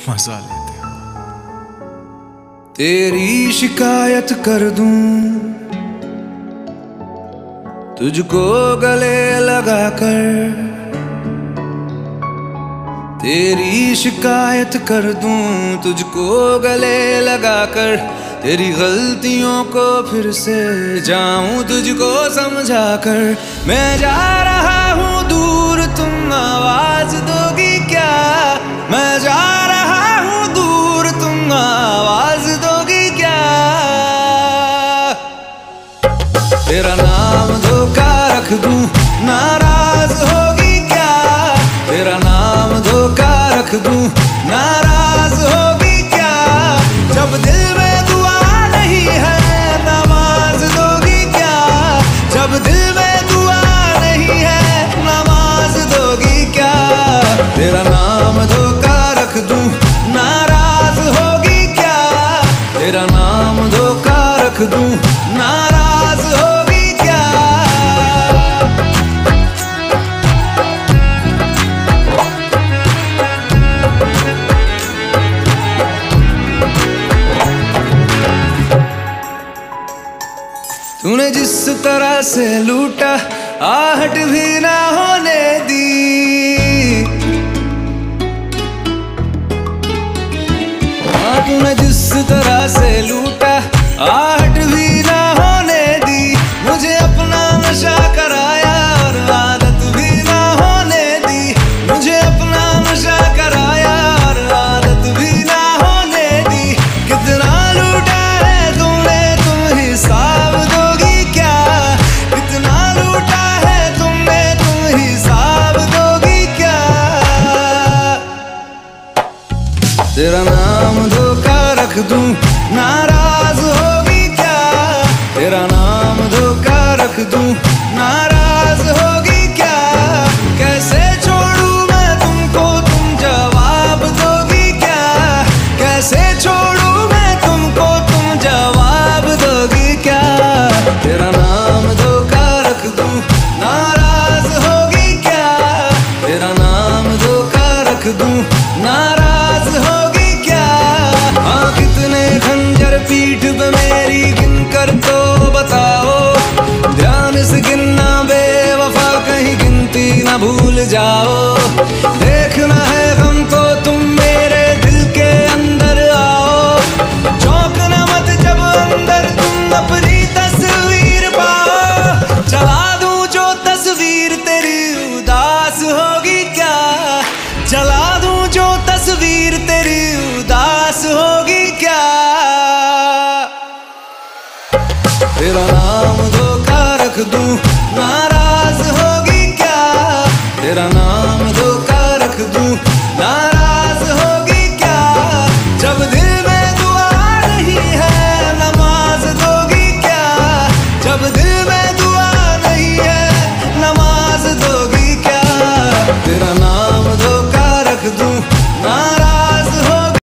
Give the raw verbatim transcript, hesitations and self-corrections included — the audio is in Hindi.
मजा लेते हो। तेरी शिकायत कर दूं तुझको गले लगाकर, तेरी शिकायत कर दूं तुझको गले लगाकर, तेरी गलतियों को फिर से जाऊं तुझको समझाकर। मैं जा रहा हूँ दूर तुम आवाज दोगी क्या, मैं जा रहा हूँ दूर तुम आवाज दोगी क्या। तेरा नाम धोखा रख दूं नाराज होगी क्या, तेरा नाम धोखा रख दूं नाराज होगी क्या। जब दिल में दुआ नहीं है नमाज दोगी क्या, जब दिल में दुआ नहीं है नमाज दोगी क्या। तेरा नाम धोखा रख दूं नाराज होगी क्या, तेरा नाम धोखा रख दूं नाराज होगी क्या। तूने जिस तरह से लूटा आहट भी ना होने दी, हाँ तूने जिस तरह से लूटा आहट भी ना होने दी। मुझे अपना नशा कराया और आदत भी ना होने दी, मुझे अपना नशा कराया और आदत भी ना होने दी। कितना लूटा है तुमने तुम हिसाब दोगी क्या, कितना लूटा है तुमने तुम हिसाब दोगी क्या। तेरा नाम धोखा रख दूं नाराज होगी क्या, तेरा नाम धोखा रख दूं नाराज होगी क्या। कैसे छोड़ूं मैं तुमको तुम जवाब दोगी क्या, कैसे छोड़ूं मैं तुमको तुम जवाब दोगी क्या। तेरा नाम धोखा रख दूं नाराज होगी क्या, तेरा नाम धोखा रख दूं नाराज होगी क्या। हाँ कितने खंजर पीठ पे मेरी गिन कर तो बताओ, ध्यान से गिनना बेवफा कहीं गिनती ना भूल जाओ। देखना है हमको तुम मेरे दिल के अंदर आओ, चौंकना मत जब अंदर तुम अपनी तस्वीर पाओ। जला दूं जो तस्वीर तेरी उदास होगी क्या, जला दूं जो तस्वीर तेरी उदास होगी क्या। तेरा नाम धोखा रख दूं नाराज होगी क्या, तेरा नाम